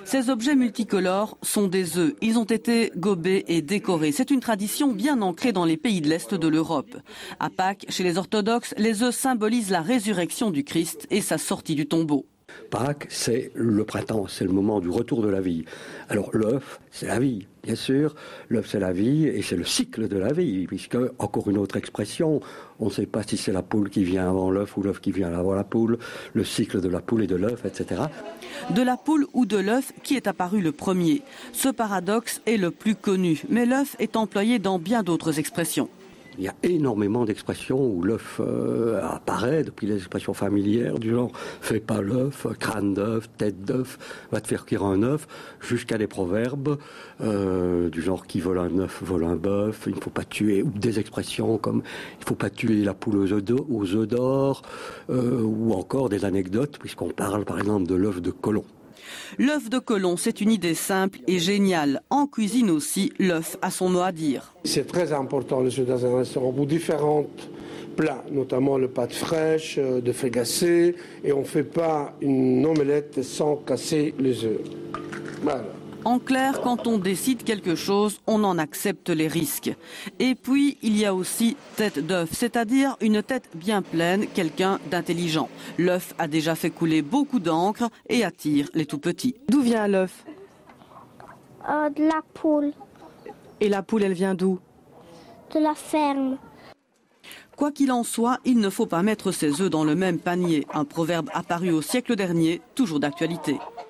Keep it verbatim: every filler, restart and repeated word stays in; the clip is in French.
Ces objets multicolores sont des œufs. Ils ont été gobés et décorés. C'est une tradition bien ancrée dans les pays de l'Est de l'Europe. À Pâques, chez les orthodoxes, les œufs symbolisent la résurrection du Christ et sa sortie du tombeau. Pâques, c'est le printemps, c'est le moment du retour de la vie. Alors l'œuf, c'est la vie, bien sûr. L'œuf, c'est la vie et c'est le cycle de la vie, puisque, encore une autre expression, on ne sait pas si c'est la poule qui vient avant l'œuf ou l'œuf qui vient avant la poule, le cycle de la poule et de l'œuf, et cetera. De la poule ou de l'œuf, qui est apparu le premier? Ce paradoxe est le plus connu, mais l'œuf est employé dans bien d'autres expressions. Il y a énormément d'expressions où l'œuf euh, apparaît, depuis les expressions familières du genre « fais pas l'œuf »,« crâne d'œuf »,« tête d'œuf »,« va te faire cuire un œuf », jusqu'à des proverbes euh, du genre « qui vole un œuf vole un bœuf », il ne faut pas tuer, ou des expressions comme « il ne faut pas tuer la poule aux œufs d'or euh, », ou encore des anecdotes, puisqu'on parle par exemple de l'œuf de Colomb. L'œuf de Colomb, c'est une idée simple et géniale. En cuisine aussi, l'œuf a son mot à dire. C'est très important le jeu dans un restaurant pour différents plats, notamment le pâte fraîche, de fricasser, et on ne fait pas une omelette sans casser les œufs. Voilà. En clair, quand on décide quelque chose, on en accepte les risques. Et puis, il y a aussi tête d'œuf, c'est-à-dire une tête bien pleine, quelqu'un d'intelligent. L'œuf a déjà fait couler beaucoup d'encre et attire les tout-petits. D'où vient l'œuf? euh, De la poule. Et la poule, elle vient d'où? De la ferme. Quoi qu'il en soit, il ne faut pas mettre ses œufs dans le même panier. Un proverbe apparu au siècle dernier, toujours d'actualité.